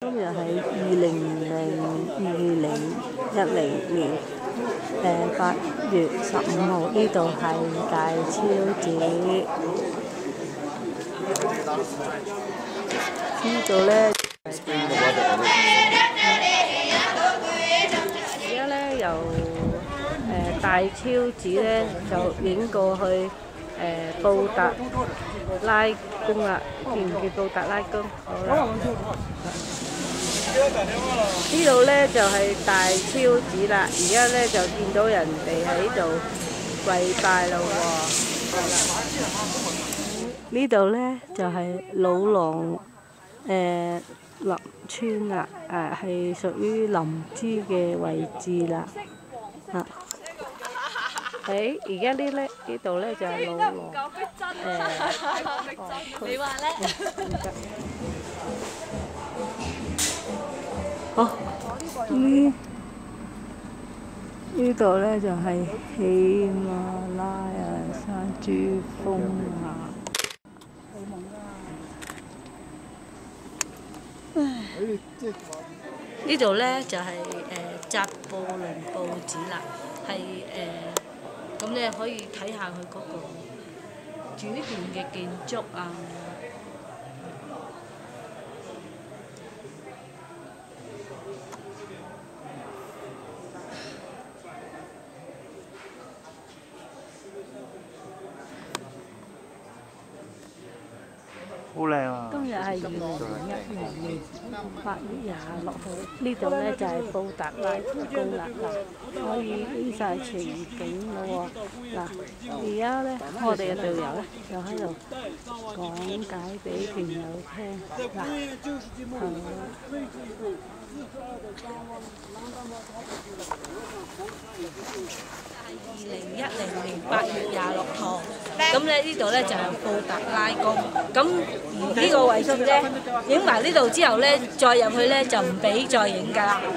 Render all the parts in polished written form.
今日係2010年8月15號，呢度係大超市。呢度咧，而家咧由大超市咧就影過去布達拉宮啦，見唔見布達拉宮？好啦，呢度咧就係大超市啦。而家咧就見到人哋喺度跪拜咯喎。呢度咧就係老狼林村啦，係屬於林芝嘅位置啦。而家呢度咧就係老狼你話咧？ 好，呢度咧就係喜馬拉雅山珠峰啊！呢度咧就係扎布倫報紙啦，係咁你可以睇下佢嗰個主殿嘅建築啊。 好靚啊！ 今日係2010年8月26號，呢度咧就係布達拉宮啦，可以影晒全景咯喎。而家咧我哋嘅導遊咧就喺度講解俾團友聽。2010年8月26號，咁咧呢度咧就係布達拉宮，咁而呢個位置咧，影埋呢度之後咧，再入去咧就唔俾再影㗎啦。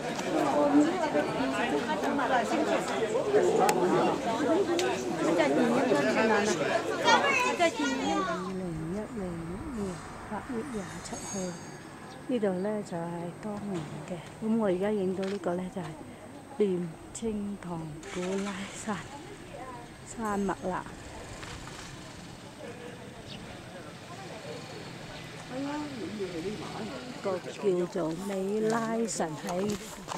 呢度咧就係當年嘅，咁我而家影到呢個咧就係念青塘古拉山脈啦。個叫做美拉神喺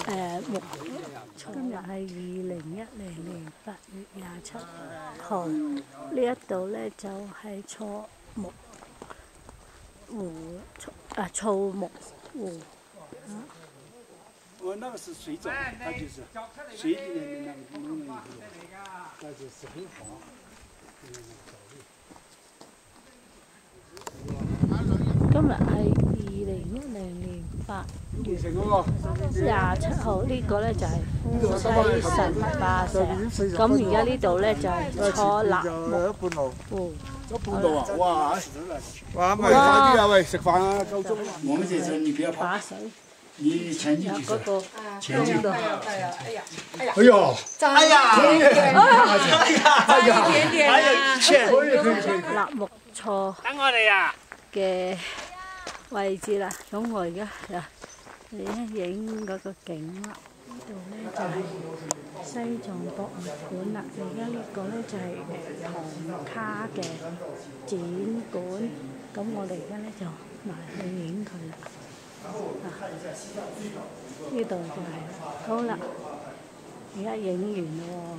今日係2010年8月27號，呢一度咧就係草木湖。 那个是水藻，它就是水里面的那个弄了以后，那就是很好。 今日係2010年8月27號，呢個咧就係富西神化石。咁而家呢度咧就係錯立木湖。 半路啊！哇！哇！咪快啲啊！喂，食飯啊！夠鐘。我們這次你不要怕。你前進去。前進。哎呀！哎呀！哎呀！ 立木錯。 等我哋啊！ 嘅位置啦，咁我而家影嗰個景啦。呢度咧就係西藏博物館啦，而家呢個咧就係唐卡嘅展館，咁我哋而家咧就埋去影佢啦。呢度就係好啦，而家影完咯喎。